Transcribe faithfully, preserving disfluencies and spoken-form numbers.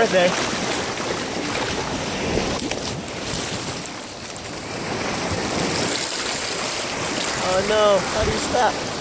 right there. Oh no, how do you stop?